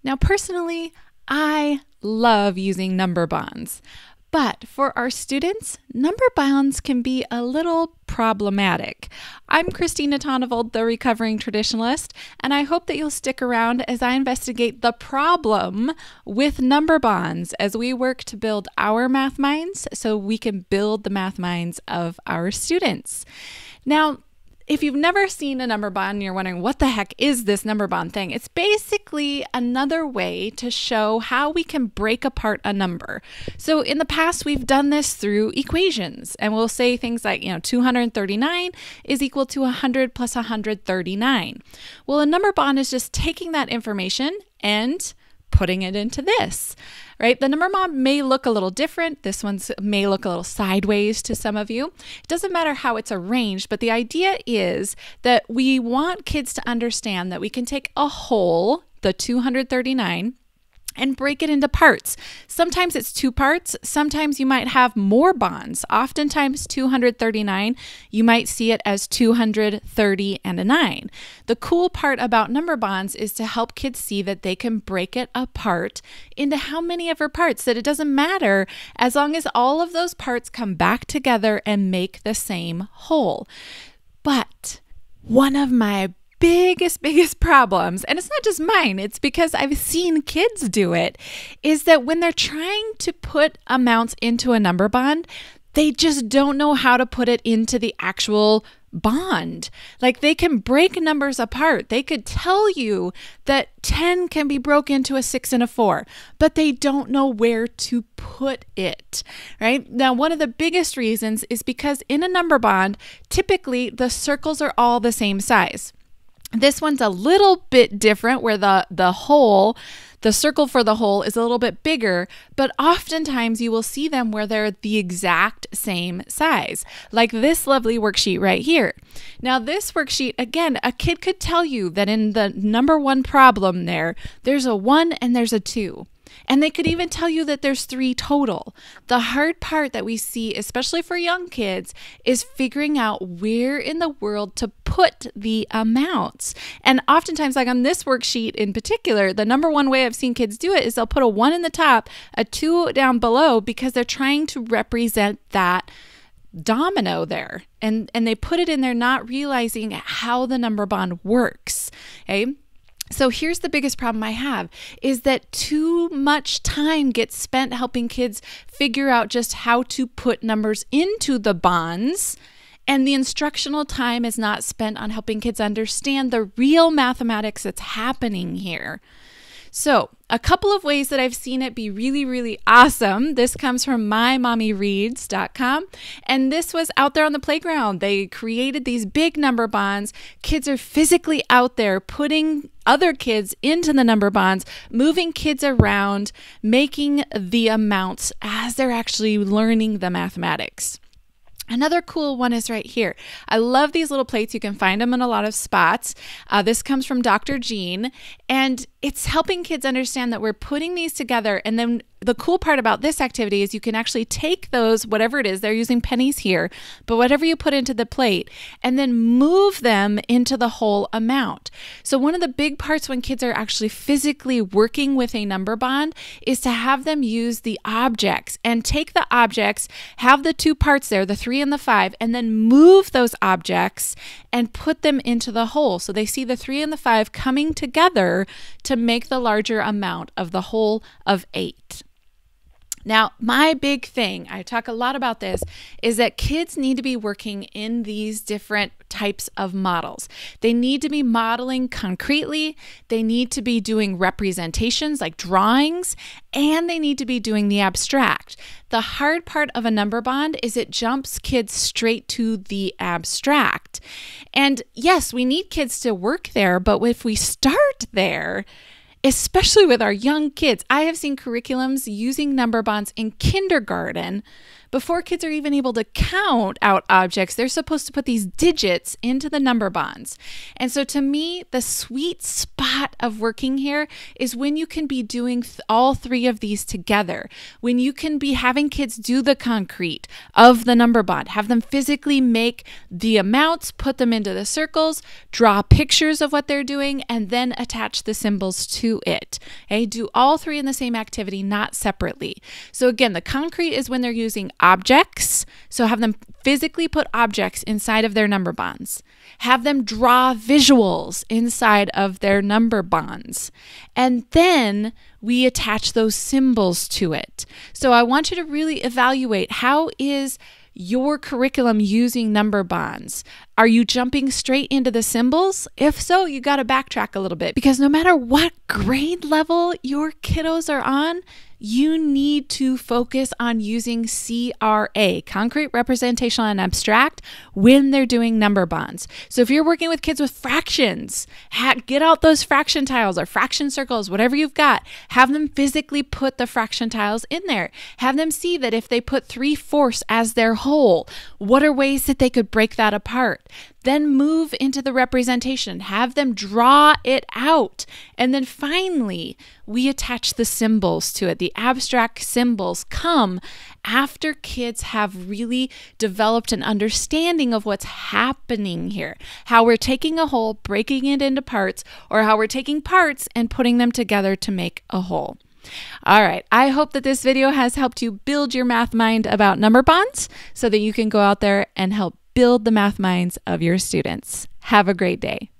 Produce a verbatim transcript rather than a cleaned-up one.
Now, personally, I love using number bonds. But for our students, number bonds can be a little problematic. I'm Christina Tondevold, the Recovering Traditionalist, and I hope that you'll stick around as I investigate the problem with number bonds as we work to build our math minds so we can build the math minds of our students. Now, if you've never seen a number bond and you're wondering what the heck is this number bond thing, it's basically another way to show how we can break apart a number. So in the past, we've done this through equations, and we'll say things like, you know, two hundred thirty-nine is equal to one hundred plus one hundred thirty-nine. Well, a number bond is just taking that information and putting it into this, right? The number bond may look a little different. This one may look a little sideways to some of you. It doesn't matter how it's arranged, but the idea is that we want kids to understand that we can take a whole, the two hundred thirty-nine, and break it into parts. Sometimes it's two parts. Sometimes you might have more bonds. Oftentimes two hundred thirty-nine, you might see it as two hundred thirty and a nine. The cool part about number bonds is to help kids see that they can break it apart into how many of her parts, that it doesn't matter as long as all of those parts come back together and make the same whole. But one of my biggest, biggest problems, and it's not just mine, it's because I've seen kids do it, is that when they're trying to put amounts into a number bond, they just don't know how to put it into the actual bond. Like, they can break numbers apart. They could tell you that ten can be broken into a six and a four, but they don't know where to put it, right? Now, one of the biggest reasons is because in a number bond, typically the circles are all the same size. This one's a little bit different where the, the whole, the circle for the whole is a little bit bigger, but oftentimes you will see them where they're the exact same size, like this lovely worksheet right here. Now, this worksheet, again, a kid could tell you that in the number one problem there, there's a one and there's a two. And they could even tell you that there's three total. The hard part that we see, especially for young kids, is figuring out where in the world to put the amounts. And oftentimes, like on this worksheet in particular, the number one way I've seen kids do it is they'll put a one in the top, a two down below, because they're trying to represent that domino there. And, and they put it in there not realizing how the number bond works, okay? So here's the biggest problem I have is that too much time gets spent helping kids figure out just how to put numbers into the bonds, and the instructional time is not spent on helping kids understand the real mathematics that's happening here. So a couple of ways that I've seen it be really, really awesome. This comes from my mommy reads dot com. And this was out there on the playground. They created these big number bonds. Kids are physically out there putting other kids into the number bonds, moving kids around, making the amounts as they're actually learning the mathematics. Another cool one is right here. I love these little plates. You can find them in a lot of spots. Uh, this comes from Doctor Jean, and it's helping kids understand that we're putting these together. And then the cool part about this activity is you can actually take those, whatever it is, they're using pennies here, but whatever you put into the plate, and then move them into the whole amount. So one of the big parts when kids are actually physically working with a number bond is to have them use the objects and take the objects, have the two parts there, the three and the five, and then move those objects and put them into the whole. So they see the three and the five coming together to make the larger amount of the whole of eight. Now, my big thing, I talk a lot about this, is that kids need to be working in these different types of models. They need to be modeling concretely, they need to be doing representations like drawings, and they need to be doing the abstract. The hard part of a number bond is it jumps kids straight to the abstract. And yes, we need kids to work there, but if we start there, especially with our young kids, I have seen curriculums using number bonds in kindergarten before kids are even able to count out objects, they're supposed to put these digits into the number bonds. And so to me, the sweet spot of working here is when you can be doing th- all three of these together, when you can be having kids do the concrete of the number bond, have them physically make the amounts, put them into the circles, draw pictures of what they're doing, and then attach the symbols to it. Okay, do all three in the same activity, not separately. So again, the concrete is when they're using objects. So have them physically put objects inside of their number bonds. Have them draw visuals inside of their number bonds. And then we attach those symbols to it. So I want you to really evaluate, how is your curriculum using number bonds? Are you jumping straight into the symbols? If so, you got to backtrack a little bit, because no matter what grade level your kiddos are on, you need to focus on using C R A, concrete, representational, and abstract, when they're doing number bonds. So if you're working with kids with fractions, ha- get out those fraction tiles or fraction circles, whatever you've got. Have them physically put the fraction tiles in there. Have them see that if they put three-fourths as their whole, what are ways that they could break that apart? Then move into the representation. Have them draw it out. And then finally, we attach the symbols to it. The abstract symbols come after kids have really developed an understanding of what's happening here, how we're taking a whole, breaking it into parts, or how we're taking parts and putting them together to make a whole. All right, I hope that this video has helped you build your math mind about number bonds so that you can go out there and help build the math minds of your students. Have a great day.